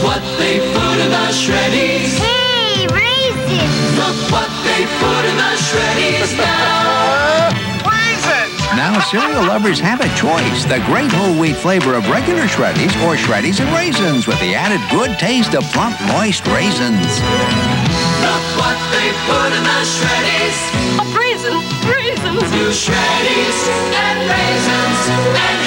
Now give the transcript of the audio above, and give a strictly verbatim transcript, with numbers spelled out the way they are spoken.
what they put in the Shreddies. Hey, raisins! Look what they put in the Shreddies now. Raisins! Now cereal lovers have a choice. The great whole wheat flavor of regular Shreddies or Shreddies and raisins with the added good taste of plump, moist raisins. Look what they put in the Shreddies. Oh, raisins, raisins. New Shreddies and raisins and